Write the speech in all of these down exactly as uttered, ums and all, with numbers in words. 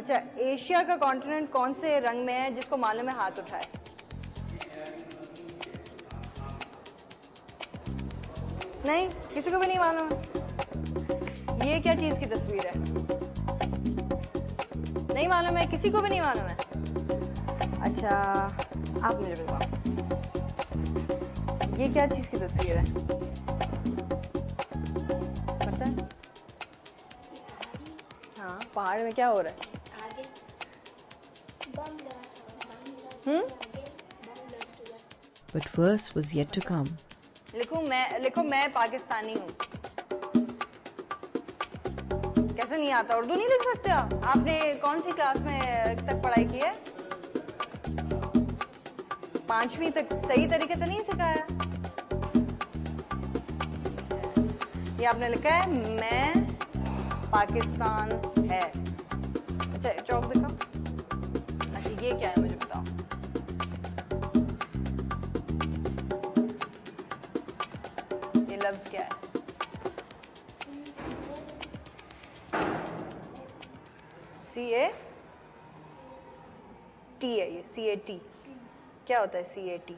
अच्छा, एशिया का कॉन्टिनेंट कौन से रंग में है? जिसको मालूम है हाथ उठाए। नहीं, किसी को भी नहीं मालूम है। ये क्या चीज की तस्वीर है? नहीं मालूम है, किसी को भी नहीं मालूम है। अच्छा, आप मुझे बताओ, ये क्या चीज की तस्वीर है? पता है? हाँ, पहाड़ में क्या हो रहा है? आगे bomb blast hmm? But worse was yet to come. लिखो मैं लिखो मैं पाकिस्तानी हूँ। कैसे नहीं आता? उर्दू नहीं लिख सकते आप? आपने कौन सी क्लास में तक पढ़ाई की है? पांचवी तक सही तरीके से नहीं सिखाया। ये आपने लिखा है मैं पाकिस्तान है। अच्छा, चौक दिखाओ। अच्छा, ये क्या है मुझे बताओ। ये लफ्ज क्या है? सी ए टी है ये, सी ए टी। क्या होता है सी ए टी?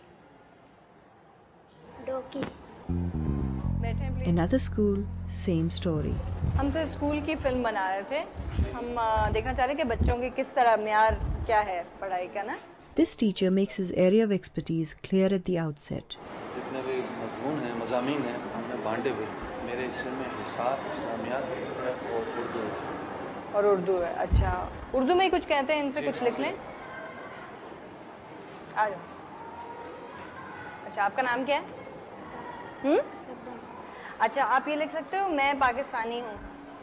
डोकी। बैठे हैं please. Another school, same story. हम तो स्कूल की फिल्म बना रहे थे। हम आ, देखना चाह रहे कि बच्चों के किस तरह म्यार क्या है पढ़ाई का ना। This teacher makes his area of expertise clear at the outset. जितने भी मजमून हैं, मज़ामीन हैं, हमने बांटे हुए। मेरे हिस्से में हिसाब, इस्लामियात है और उर्दू है। और उर्दू है। अच्छा, उर्दू में ही कुछ कहते हैं, इनसे कुछ लिख लें। आ जाओ। अच्छा, आपका नाम क्या है? हम्म? अच्छा, आप ये लिख सकते हो मैं पाकिस्तानी हूँ।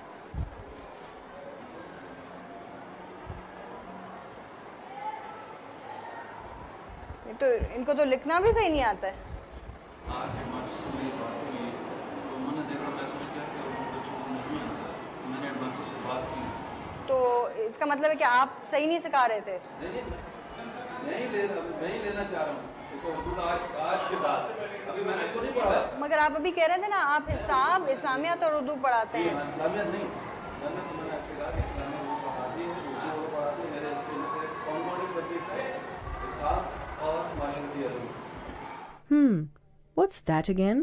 तो इनको तो लिखना भी सही नहीं आता है। आज हेडमास्टर से मेरी बात हुई तो उन्होंने देखा महसूस किया कि उन बच्चों को नहीं आता। मैंने हेडमास्टर से बात की। तो इसका मतलब है कि आप सही नहीं सिखा रहे थे। नहीं नहीं नहीं ले मैं ही लेना चाह रहा हूँ इसको उर्दू का आज आज के बाद। अभी मैंने तो नहीं पढ़ा। मगर आप अभी कह रहे थे ना आप हिसाब, इस्लामियात और उर्दू पढ़ाते हैं। इस्लामियत नहीं, इस्लामियत तो मैंने आपसे कहा कि इस्लामियत वो पढ़ाती है, उर्दू वो पढ़ाती है। मेरे हिस्से में से कौन कौन से सब्जेक्ट है? हिसाब और माशरती इल्म। Hmm, what's that again?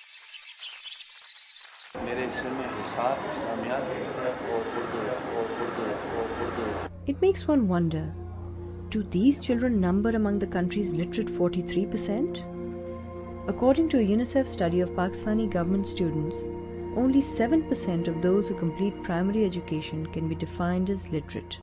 मेरे हिस्से में हिसाब, इस्लामियात है और उर्दू है और उर्दू है और उर्दू है। It makes one wonder, do these children number among the country's literate forty-three percent? According to a UNICEF study of Pakistani government students, only seven percent of those who complete primary education can be defined as literate.